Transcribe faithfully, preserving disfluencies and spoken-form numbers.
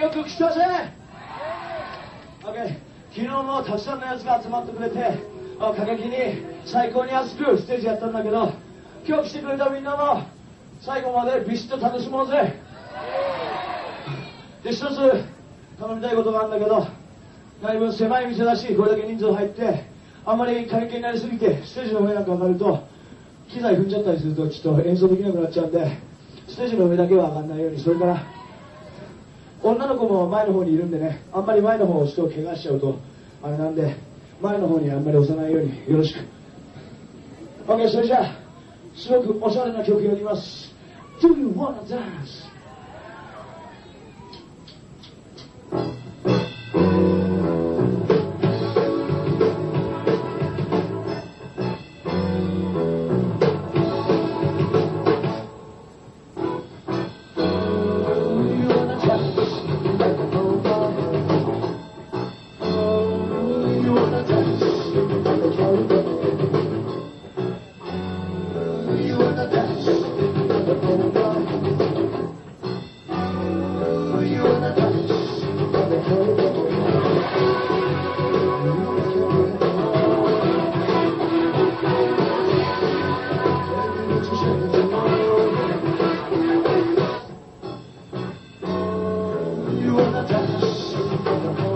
よく来たぜ。 OK、 昨日もたくさんのやつが集まってくれて、過激に最高に熱くステージやったんだけど、今日来てくれたみんなも最後までビシッと楽しもうぜ。で、一つ頼みたいことがあるんだけど、だいぶ狭い店だし、これだけ人数入ってあんまり過激になりすぎてステージの上なんか上がると機材踏んじゃったりするとちょっと演奏できなくなっちゃうんで、ステージの上だけは上がらないように。それから女の子も前の方にいるんでね、あんまり前の方を人を怪我しちゃうとあれなんで、前の方にあんまり押さないようによろしく。 OK、 それじゃあすごくおしゃれな曲やります。 Do you wanna dance? You wanna dance?